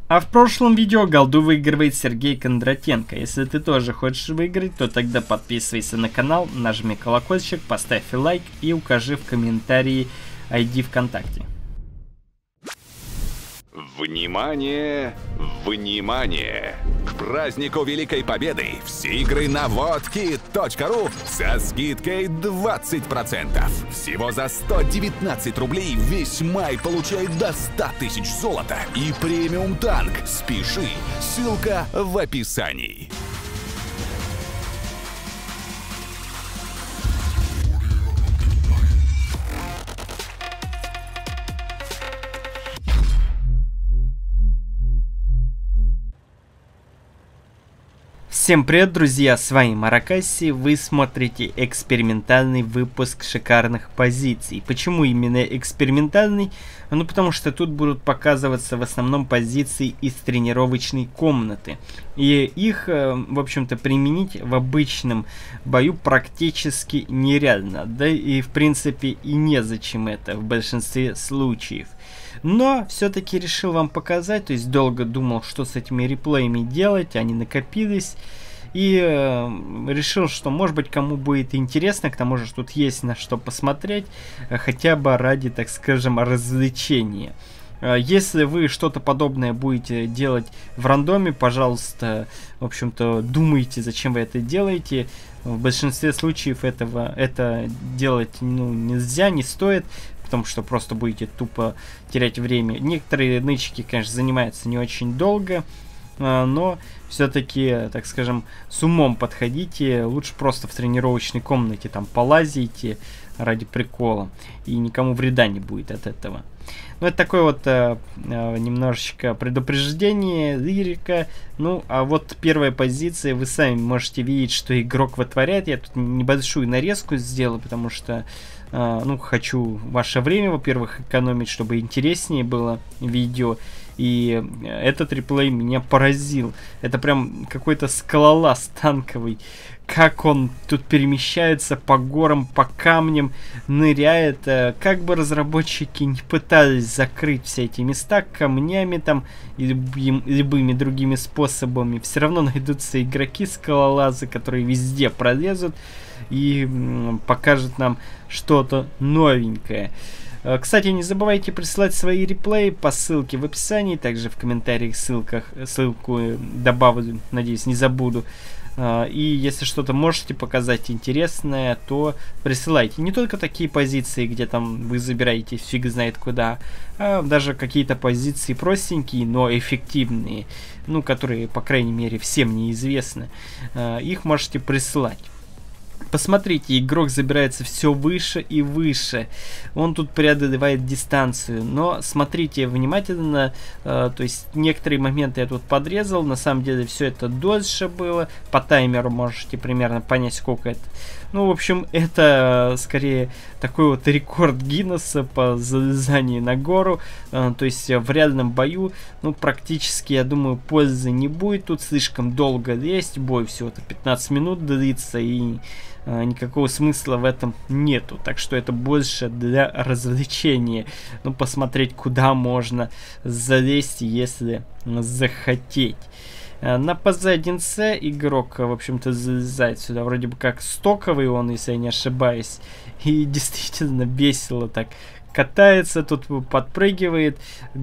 А в прошлом видео голду выигрывает Сергей Кондратенко. Если ты тоже хочешь выиграть, то тогда подписывайся на канал, нажми колокольчик, поставь лайк и укажи в комментарии ID ВКонтакте. Внимание! Внимание! К празднику Великой Победы все игры на wodkit.ru со скидкой 20%. Всего за 119 рублей весь май получает до 100 тысяч золота и премиум танк. Спеши, ссылка в описании. Всем привет, друзья, с вами Маракаси, вы смотрите экспериментальный выпуск шикарных позиций. Почему именно экспериментальный? Ну, потому что тут будут показываться в основном позиции из тренировочной комнаты. И их, в общем-то, применить в обычном бою практически нереально. Да и, в принципе, и незачем это в большинстве случаев. Но все-таки решил вам показать, то есть долго думал, что с этими реплеями делать, они накопились. И решил, что может быть кому будет интересно, к тому же тут есть на что посмотреть, хотя бы ради, так скажем, развлечения. Если вы что-то подобное будете делать в рандоме, пожалуйста, в общем-то, думайте, зачем вы это делаете. В большинстве случаев это делать нельзя, не стоит, потому что просто будете тупо терять время. Некоторые нычки, конечно, занимаются не очень долго, но все-таки, так скажем, с умом подходите. Лучше просто в тренировочной комнате там полазите ради прикола, и никому вреда не будет от этого. Ну, это такое вот немножечко предупреждение, лирика. Ну, а вот первая позиция, вы сами можете видеть, что игрок вытворяет. Я тут небольшую нарезку сделал, потому что хочу ваше время, во-первых, экономить, чтобы интереснее было видео. И этот реплей меня поразил. Это прям какой-то скалолаз танковый. Как он тут перемещается по горам, по камням, ныряет. Как бы разработчики не пытались закрыть все эти места камнями там и любыми другими способами, все равно найдутся игроки-скалолазы, которые везде пролезут и покажут нам что-то новенькое. Кстати, не забывайте присылать свои реплеи по ссылке в описании, также в комментариях ссылку добавлю, надеюсь, не забуду. И если что-то можете показать интересное, то присылайте. Не только такие позиции, где там вы забираете фиг знает куда, а даже какие-то позиции простенькие, но эффективные, которые, по крайней мере, всем неизвестны. Их можете присылать. Посмотрите, игрок забирается все выше и выше. Он тут преодолевает дистанцию. Но смотрите внимательно. То есть некоторые моменты я тут подрезал. На самом деле все это дольше было. По таймеру можете примерно понять, сколько это. Ну, в общем, это скорее такой вот рекорд Гиннесса по залезанию на гору. То есть в реальном бою, практически, я думаю, пользы не будет. Тут слишком долго лезть. Бой всего-то 15 минут длится, и никакого смысла в этом нету. Так что это больше для развлечения. Посмотреть, куда можно залезть, если захотеть. На ПЗ-1С игрок, в общем-то, залезает сюда. Вроде бы как стоковый он, если я не ошибаюсь. И действительно весело так катается, тут подпрыгивает,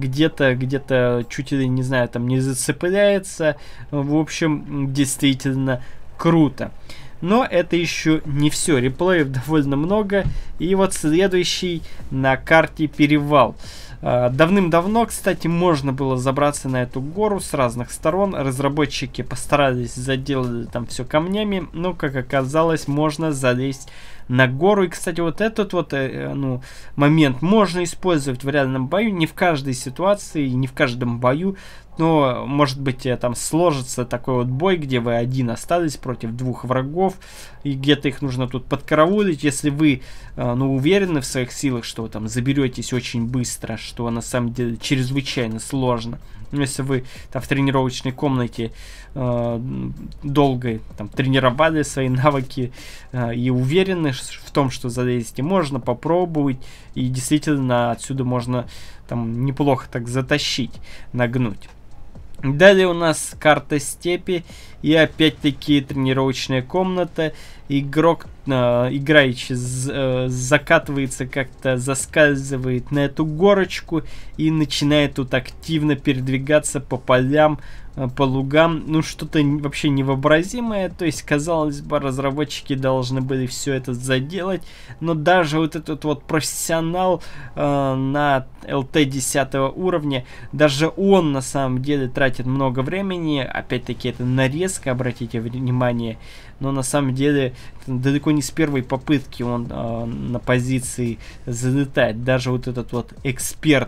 где-то чуть ли, не знаю, там не зацепляется. В общем, действительно круто. Но это еще не все. Реплеев довольно много. И вот следующий на карте перевал. Давным-давно, кстати, можно было забраться на эту гору с разных сторон. Разработчики постарались заделать там все камнями. Но, как оказалось, можно залезть на гору. И, кстати, вот этот вот момент можно использовать в реальном бою. Не в каждой ситуации, не в каждом бою. Но, может быть, там сложится такой вот бой, где вы один остались против двух врагов, и где-то их нужно тут подкараулить. Если вы, уверены в своих силах, что вы там заберетесь очень быстро, что на самом деле чрезвычайно сложно. Если вы там в тренировочной комнате долго там тренировали свои навыки и уверены в том, что залезете, можно попробовать, и действительно отсюда можно там неплохо так затащить, нагнуть. Далее у нас карта степи и опять-таки тренировочная комната. Игрок, играющий, закатывается как-то, заскальзывает на эту горочку и начинает тут активно передвигаться по полям, по лугам. Ну, что-то вообще невообразимое. То есть, казалось бы, разработчики должны были все это заделать. Но даже вот этот вот профессионал на ЛТ 10 уровня, даже он на самом деле тратит много времени. Опять-таки, это нарезка, обратите внимание. Но на самом деле далеко не с первой попытки он на позиции залетает. Даже вот этот вот эксперт,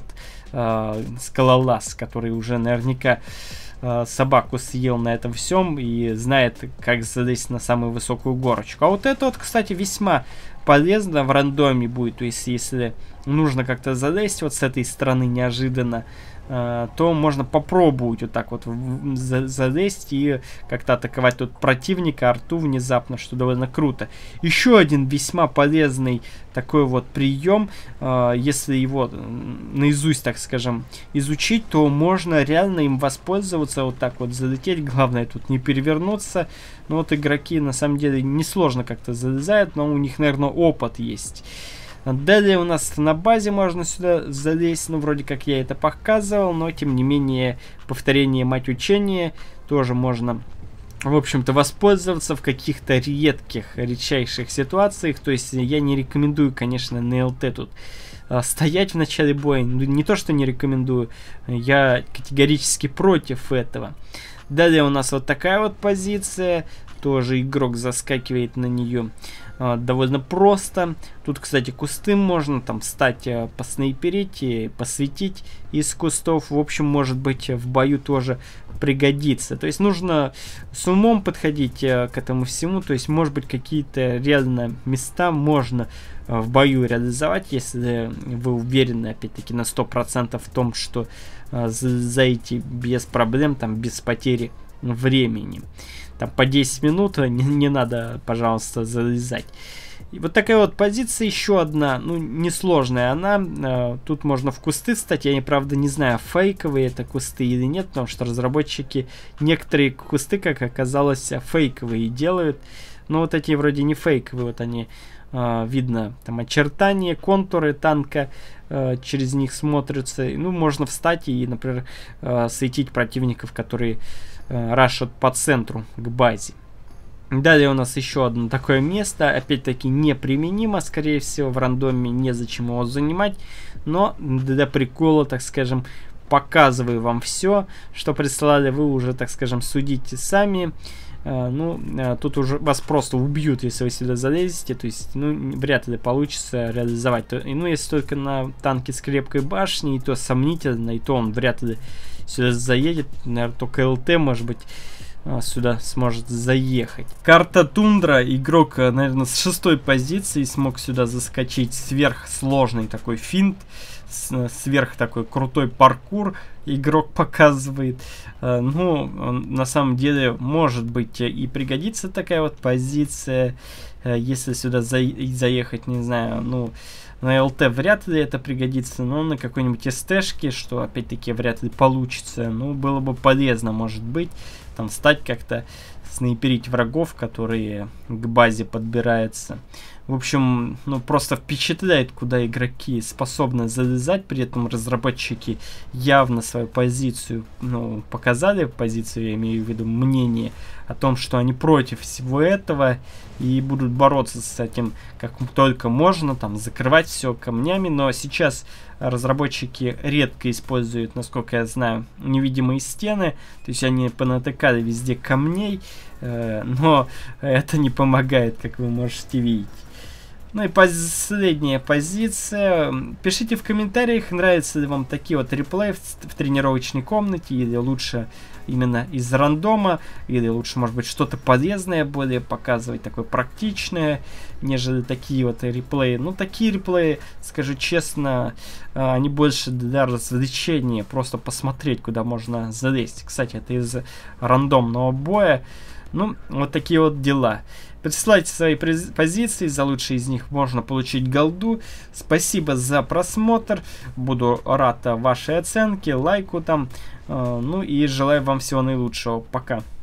скалолаз, который уже наверняка собаку съел на этом всем и знает, как залезть на самую высокую горочку. А вот это вот, кстати, весьма полезно в рандоме будет. То есть, если нужно как-то залезть вот с этой стороны неожиданно, то можно попробовать вот так вот залезть и как-то атаковать тут противника, арту внезапно, что довольно круто. Еще один весьма полезный такой вот прием, если его наизусть, так скажем, изучить, то можно реально им воспользоваться, вот так вот залететь. Главное тут не перевернуться. Но вот игроки на самом деле несложно как-то залезают, но у них, наверное, опыт есть. Далее у нас на базе можно сюда залезть, ну вроде как я это показывал, но тем не менее повторение мать учения тоже можно, в общем-то, воспользоваться в каких-то редчайших ситуациях. То есть я не рекомендую, конечно, на ЛТ тут стоять в начале боя, не то что не рекомендую, я категорически против этого. Далее у нас вот такая вот позиция, тоже игрок заскакивает на нее довольно просто. Тут, кстати, кусты можно там встать, поснайперить и посветить из кустов. В общем, может быть, в бою тоже пригодится. То есть нужно с умом подходить к этому всему. То есть, может быть, какие-то реально места можно в бою реализовать, если вы уверены, опять-таки, на 100% в том, что зайти без проблем, там, без потери времени. Там по 10 минут не надо, пожалуйста, залезать. И вот такая вот позиция, еще одна, ну, несложная она. Тут можно в кусты встать. Я, правда, не знаю, фейковые это кусты или нет, потому что разработчики некоторые кусты, как оказалось, фейковые делают. Но вот эти вроде не фейковые, вот они, видно, там очертания, контуры танка через них смотрятся. Ну, можно встать и, например, светить противников, которые рашат по центру к базе. Далее у нас еще одно такое место, опять-таки неприменимо, скорее всего, в рандоме незачем его занимать, но для прикола, так скажем, показываю вам все, что прислали, вы уже, так скажем, судите сами. Тут уже вас просто убьют, если вы сюда залезете, то есть, ну, вряд ли получится реализовать. Ну, если только на танке с крепкой башней, то сомнительно, и то он вряд ли сюда заедет. Наверное, только ЛТ, может быть, сюда сможет заехать. Карта Тундра. Игрок, наверное, с 6-й позиции смог сюда заскочить. Сверхсложный такой финт, сверх такой крутой паркур игрок показывает. Ну, на самом деле, может быть, и пригодится такая вот позиция. Если сюда заехать, не знаю, ну, на ЛТ вряд ли это пригодится, но на какой-нибудь СТшке, что опять-таки вряд ли получится, ну, было бы полезно, может быть, там встать как-то, снайперить врагов, которые к базе подбираются. В общем, ну, просто впечатляет, куда игроки способны залезать, при этом разработчики явно свою позицию, ну, показали, позицию, я имею в виду мнение о том, что они против всего этого и будут бороться с этим как только можно, там, закрывать все камнями, но сейчас разработчики редко используют, насколько я знаю, невидимые стены, то есть они понатыкали везде камней, но это не помогает, как вы можете видеть. Ну и последняя позиция. Пишите в комментариях, нравятся ли вам такие вот реплеи в тренировочной комнате, или лучше именно из рандома, или лучше, может быть, что-то полезное более показывать, такое практичное, нежели такие вот реплеи. Ну, такие реплеи, скажу честно, они больше для развлечения, просто посмотреть, куда можно залезть. Кстати, это из рандомного боя. Ну, вот такие вот дела. Присылайте свои позиции, за лучшие из них можно получить голду. Спасибо за просмотр, буду рад вашей оценке, лайку там. Ну и желаю вам всего наилучшего. Пока.